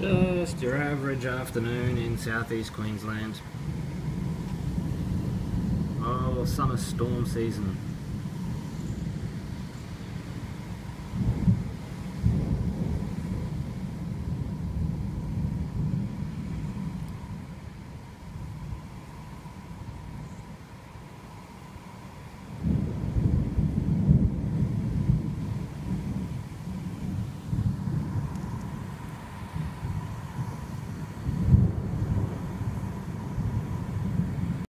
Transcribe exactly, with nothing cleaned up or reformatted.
Just your average afternoon in southeast Queensland. Oh, summer storm season.